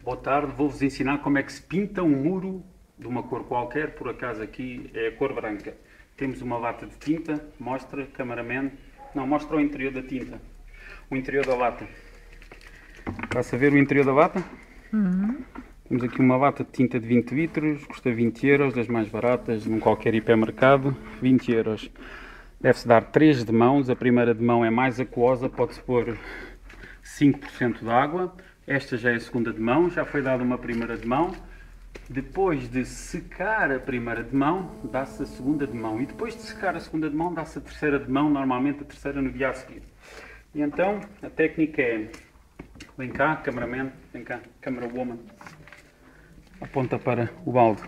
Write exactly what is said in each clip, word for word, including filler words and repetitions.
Boa tarde, vou-vos ensinar como é que se pinta um muro de uma cor qualquer, por acaso aqui é a cor branca. Temos uma lata de tinta, mostra, cameraman, não, mostra o interior da tinta, o interior da lata. Está-se a ver o interior da lata? Uhum. Temos aqui uma lata de tinta de vinte litros, custa vinte euros, das mais baratas, num qualquer hipermercado, vinte euros. Deve-se dar três de mãos, a primeira de mão é mais aquosa, pode-se pôr cinco por cento de água. Esta já é a segunda de mão, já foi dada uma primeira de mão. Depois de secar a primeira de mão, dá-se a segunda de mão. E depois de secar a segunda de mão, dá-se a terceira de mão, normalmente a terceira no dia a seguir. E então, a técnica é... Vem cá, cameraman, vem cá, camera woman. Aponta para o balde.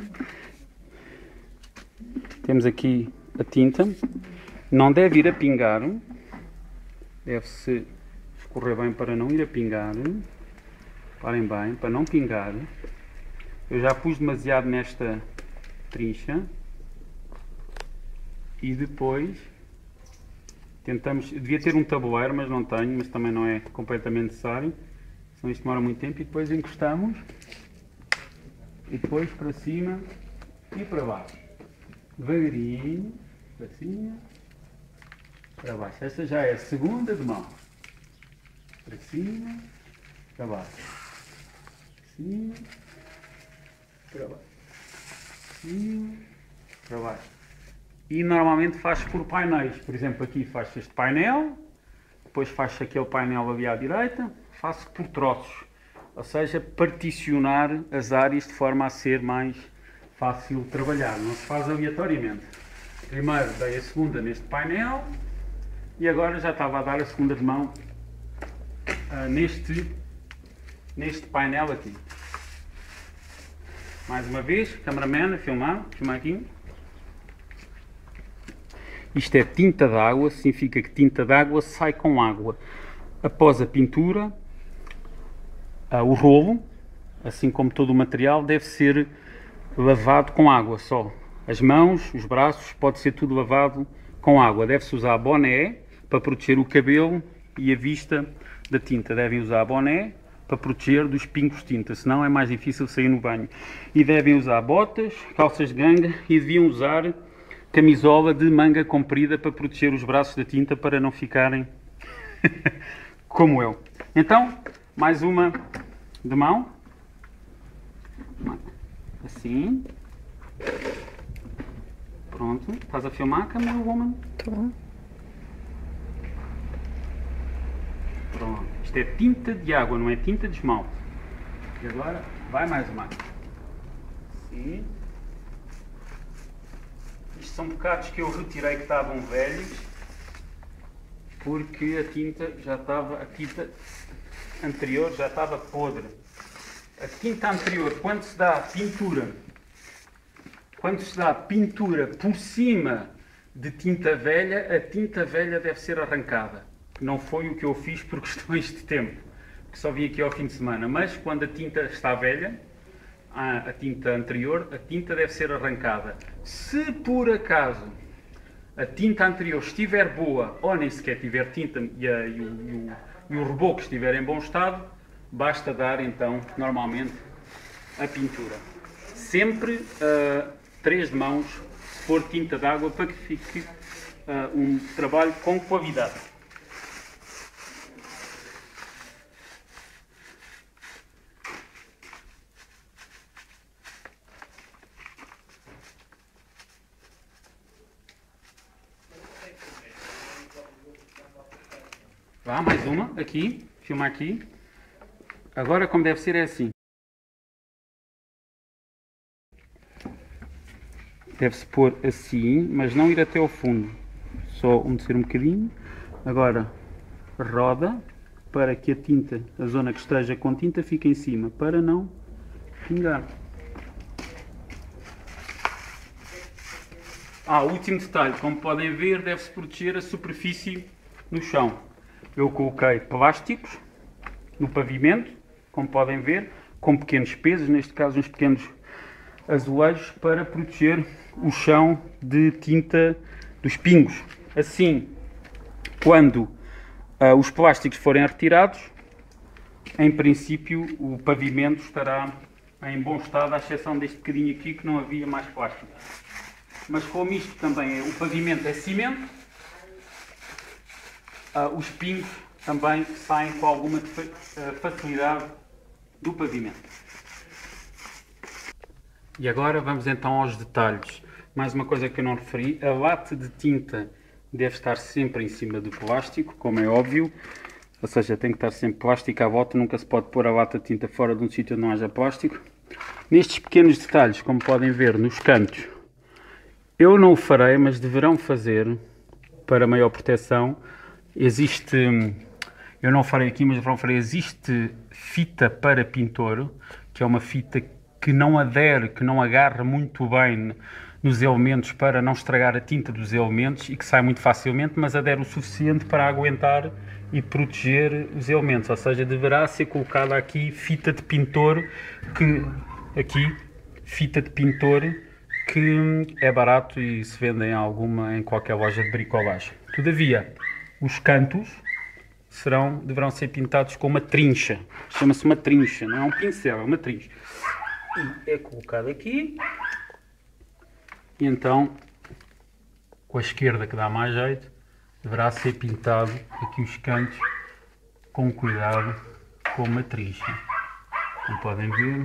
Temos aqui a tinta. Não deve ir a pingar. Deve-se escorrer bem para não ir a pingar. Parem bem, para não pingar. Eu já pus demasiado nesta trincha. E depois tentamos... Devia ter um tabuleiro, mas não tenho, mas também não é completamente necessário. Senão isto demora muito tempo. E depois encostamos. E depois para cima e para baixo. Devagarinho, para cima, para baixo. Esta já é a segunda de mão. Para cima, para baixo. Para cima, para baixo. Para cima, para baixo. E normalmente faz por painéis. Por exemplo, aqui faz este painel, depois faz aquele painel ali à direita, faço por troços. Ou seja, particionar as áreas de forma a ser mais fácil trabalhar. Não se faz aleatoriamente. Primeiro dei a segunda neste painel e agora já estava a dar a segunda de mão uh, neste, neste painel aqui. Mais uma vez, cameraman a filmar, filmar aqui. Isto é tinta d'água, significa que tinta d'água sai com água. Após a pintura, Uh, o rolo, assim como todo o material, deve ser lavado com água só. As mãos, os braços, pode ser tudo lavado com água. Deve-se usar boné para proteger o cabelo e a vista da tinta. Devem usar boné para proteger dos pingos de tinta, senão é mais difícil sair no banho. E devem usar botas, calças de ganga e deviam usar camisola de manga comprida para proteger os braços da tinta para não ficarem como eu. Então, mais uma de mão, assim, pronto, estás a filmar, câmera woman? Tô. Pronto, isto é tinta de água, não é tinta de esmalte. E agora, vai mais uma. Assim. Isto são bocados que eu retirei que estavam velhos, porque a tinta já estava, a tinta anterior já estava podre. A tinta anterior, quando se dá pintura, quando se dá pintura por cima de tinta velha, a tinta velha deve ser arrancada. Não foi o que eu fiz por questões de tempo, que só vim aqui ao fim de semana. Mas quando a tinta está velha, a, a tinta anterior, a tinta deve ser arrancada. Se por acaso a tinta anterior estiver boa, ou nem sequer tiver tinta e, a, e, o, e, o, e o reboco estiver em bom estado, basta dar então, normalmente, a pintura. Sempre uh, três de mãos, se for tinta d'água, para que fique uh, um trabalho com qualidade. Vá, mais uma, aqui, filma aqui. Agora, como deve ser, é assim. Deve-se pôr assim, mas não ir até ao fundo. Só umedecer um bocadinho. Agora, roda, para que a tinta, a zona que esteja com tinta, fique em cima, para não pingar. Ah, último detalhe, como podem ver, deve-se proteger a superfície no chão. Eu coloquei plásticos no pavimento, como podem ver, com pequenos pesos, neste caso uns pequenos azulejos, para proteger o chão de tinta dos pingos. Assim, quando uh, os plásticos forem retirados, em princípio o pavimento estará em bom estado, à exceção deste bocadinho aqui que não havia mais plástico. Mas como isto também é, o pavimento é cimento, uh, os pingos também saem com alguma facilidade do pavimento. E agora vamos então aos detalhes. Mais uma coisa que eu não referi, a lata de tinta deve estar sempre em cima do plástico, como é óbvio. Ou seja, tem que estar sempre plástico à volta, nunca se pode pôr a lata de tinta fora de um sítio onde não haja plástico. Nestes pequenos detalhes, como podem ver nos cantos, eu não o farei, mas deverão fazer para maior proteção. Existe, eu não o farei aqui, mas deverão fazer, existe fita para pintor, que é uma fita que não adere, que não agarra muito bem nos elementos para não estragar a tinta dos elementos e que sai muito facilmente, mas adere o suficiente para aguentar e proteger os elementos. Ou seja, deverá ser colocada aqui fita de pintor, que aqui fita de pintor que é barato e se vende em alguma, em qualquer loja de bricolagem. Todavia, os cantos serão, deverão ser pintados com uma trincha. Chama-se uma trincha, não é um pincel, é uma trincha. E é colocado aqui. E então, com a esquerda que dá mais jeito, deverá ser pintado aqui os cantos com cuidado com uma trincha. Como podem ver,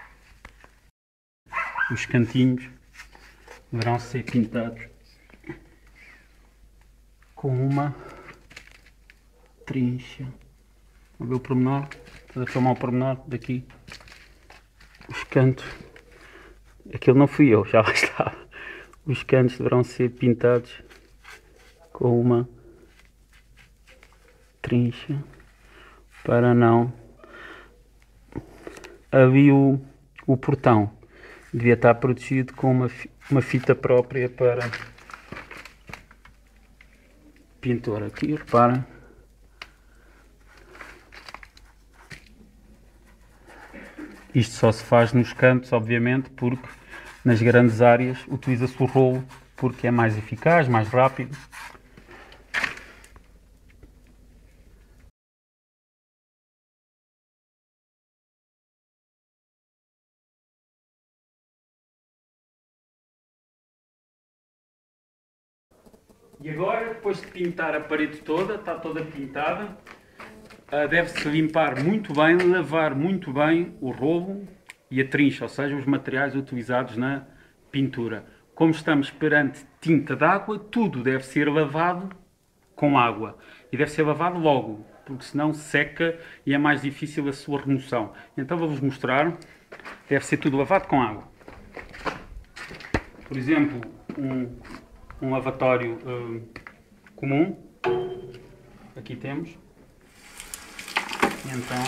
os cantinhos deverão ser pintados com uma trincha. Vamos ver o pormenor, estou a filmar o pormenor daqui. Os cantos, aquilo não fui eu, já lá estava. Os cantos deverão ser pintados com uma trincha para não... Ali o, o portão devia estar protegido com uma, uma fita própria para pintor. Aqui, reparem. Isto só se faz nos cantos, obviamente, porque nas grandes áreas utiliza-se o rolo, porque é mais eficaz, mais rápido. E agora, depois de pintar a parede toda, está toda pintada, deve-se limpar muito bem, lavar muito bem o rolo e a trincha, ou seja, os materiais utilizados na pintura. Como estamos perante tinta d'água, tudo deve ser lavado com água. E deve ser lavado logo, porque senão seca e é mais difícil a sua remoção. Então vou-vos mostrar. Deve ser tudo lavado com água. Por exemplo, um, um lavatório uh, comum. Aqui temos. E então,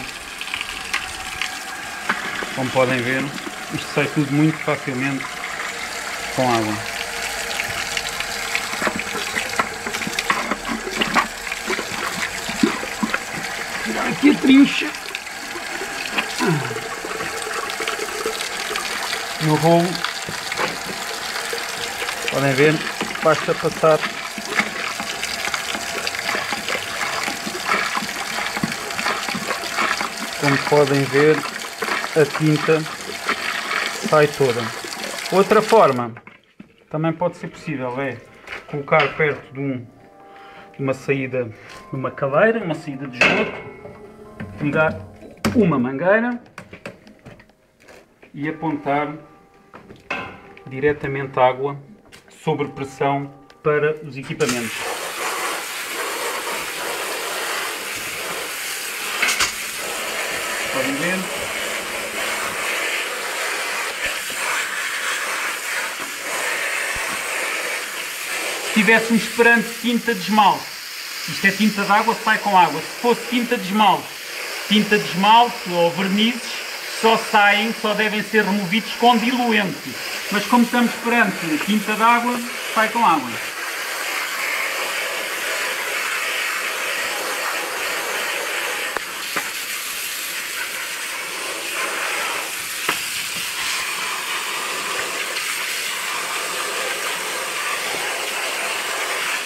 como podem ver, isto sai tudo muito facilmente com água. Tirar aqui a trincha no rolo. Podem ver, basta passar como podem ver, a tinta sai toda. Outra forma também pode ser possível é colocar perto de, um, de uma saída, de uma cadeira, uma saída de esgoto, ligar uma mangueira e apontar diretamente água sob pressão para os equipamentos. Podem ver. Se estivéssemos perante tinta de esmalte, isto é tinta de água, sai com água. Se fosse tinta de esmalte, tinta de esmalte ou vernizes, só saem, só devem ser removidos com diluente. Mas como estamos perante tinta de água, sai com água.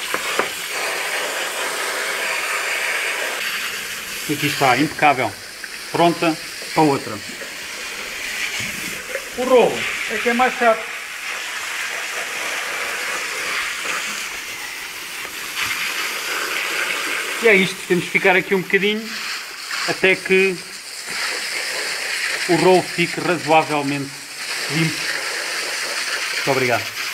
Aqui está, impecável. pronta para outra. O rolo é que é mais chato. E é isto, temos que ficar aqui um bocadinho até que o rolo fique razoavelmente limpo. Muito obrigado.